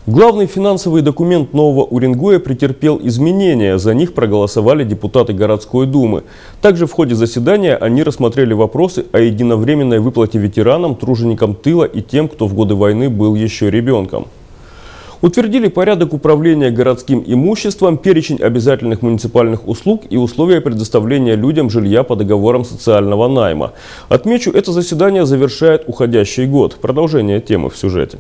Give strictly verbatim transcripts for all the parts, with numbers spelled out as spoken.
Главный финансовый документ нового Уренгоя претерпел изменения. За них проголосовали депутаты городской думы. Также в ходе заседания они рассмотрели вопросы о единовременной выплате ветеранам, труженикам тыла и тем, кто в годы войны был еще ребенком. Утвердили порядок управления городским имуществом, перечень обязательных муниципальных услуг и условия предоставления людям жилья по договорам социального найма. Отмечу, это заседание завершает уходящий год. Продолжение темы в сюжете.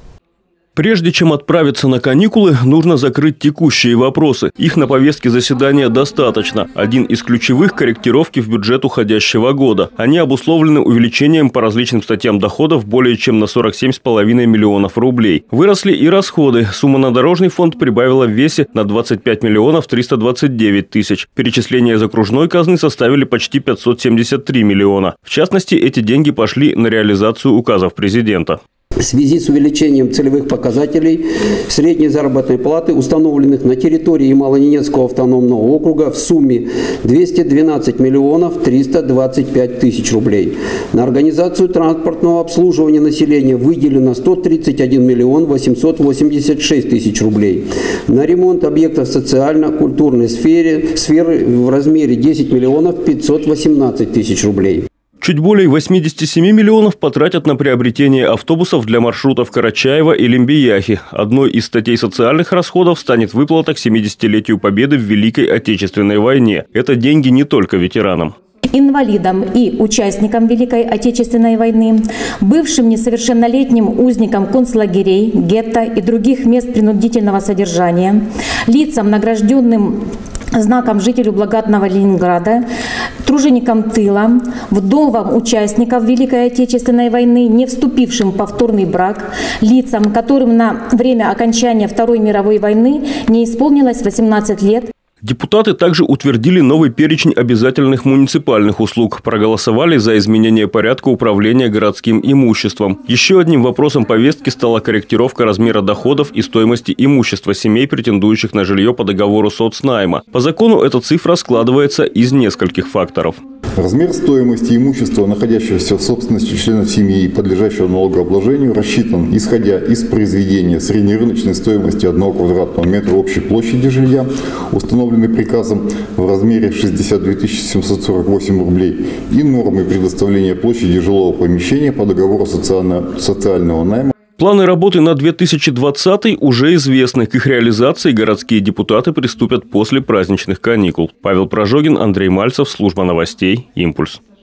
Прежде чем отправиться на каникулы, нужно закрыть текущие вопросы. Их на повестке заседания достаточно. Один из ключевых – корректировки в бюджет уходящего года. Они обусловлены увеличением по различным статьям доходов более чем на сорок семь с половиной миллионов рублей. Выросли и расходы. Сумма на дорожный фонд прибавила в весе на двадцать пять миллионов триста двадцать девять тысяч. Перечисления из окружной казны составили почти пятьсот семьдесят три миллиона. В частности, эти деньги пошли на реализацию указов президента. В связи с увеличением целевых показателей средней заработной платы, установленных на территории Ямало-Ненецкого автономного округа, в сумме двести двенадцать миллионов триста двадцать пять тысяч рублей. На организацию транспортного обслуживания населения выделено сто тридцать один миллион восемьсот восемьдесят шесть тысяч рублей. На ремонт объектов социально-культурной сферы, сферы в размере десять миллионов пятьсот восемнадцать тысяч рублей. Чуть более восьмидесяти семи миллионов потратят на приобретение автобусов для маршрутов Карачаева и Лембияхи. Одной из статей социальных расходов станет выплата к семидесятилетию Победы в Великой Отечественной войне. Это деньги не только ветеранам. Инвалидам и участникам Великой Отечественной войны, бывшим несовершеннолетним узникам концлагерей, гетто и других мест принудительного содержания, лицам, награжденным знаком жителю благодатного Ленинграда, труженикам тыла, вдовам участников Великой Отечественной войны, не вступившим в повторный брак, лицам, которым на время окончания Второй мировой войны не исполнилось восемнадцать лет. Депутаты также утвердили новый перечень обязательных муниципальных услуг, проголосовали за изменение порядка управления городским имуществом. Еще одним вопросом повестки стала корректировка размера доходов и стоимости имущества семей, претендующих на жилье по договору соцнайма. По закону эта цифра складывается из нескольких факторов. Размер стоимости имущества, находящегося в собственности членов семьи и подлежащего налогообложению, рассчитан, исходя из произведения среднерыночной стоимости одного квадратного метра общей площади жилья, установленной приказом в размере шестьдесят две тысячи семьсот сорок восемь рублей, и нормы предоставления площади жилого помещения по договору социально- социального найма. Планы работы на две тысячи двадцатый уже известны. К их реализации городские депутаты приступят после праздничных каникул. Павел Прожогин, Андрей Мальцев, служба новостей «Импульс».